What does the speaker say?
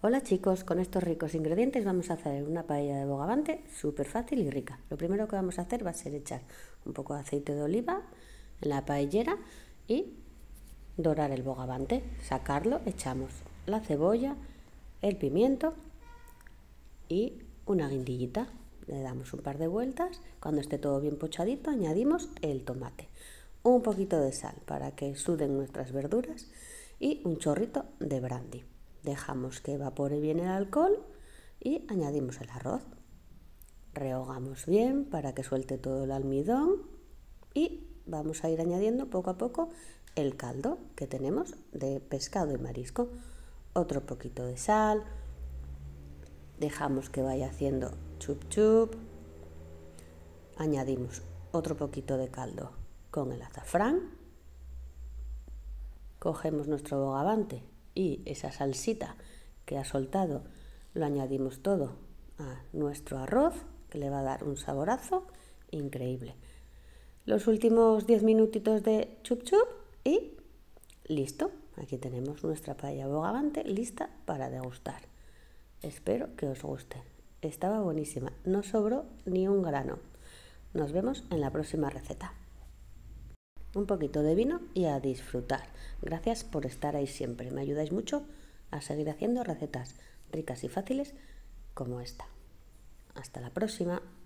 Hola chicos, con estos ricos ingredientes vamos a hacer una paella de bogavante súper fácil y rica. Lo primero que vamos a hacer va a ser echar un poco de aceite de oliva en la paellera y dorar el bogavante. Sacarlo, echamos la cebolla, el pimiento y una guindillita. Le damos un par de vueltas. Cuando esté todo bien pochadito añadimos el tomate, un poquito de sal para que suden nuestras verduras y un chorrito de brandy. Dejamos que evapore bien el alcohol y añadimos el arroz. Rehogamos bien para que suelte todo el almidón y vamos a ir añadiendo poco a poco el caldo que tenemos de pescado y marisco. Otro poquito de sal. Dejamos que vaya haciendo chup chup. Añadimos otro poquito de caldo con el azafrán. Cogemos nuestro bogavante y esa salsita que ha soltado lo añadimos todo a nuestro arroz, que le va a dar un saborazo increíble. Los últimos 10 minutitos de chup chup y listo. Aquí tenemos nuestra paella bogavante lista para degustar. Espero que os guste. Estaba buenísima, no sobró ni un grano. Nos vemos en la próxima receta. Un poquito de vino y a disfrutar. Gracias por estar ahí siempre. Me ayudáis mucho a seguir haciendo recetas ricas y fáciles como esta. Hasta la próxima.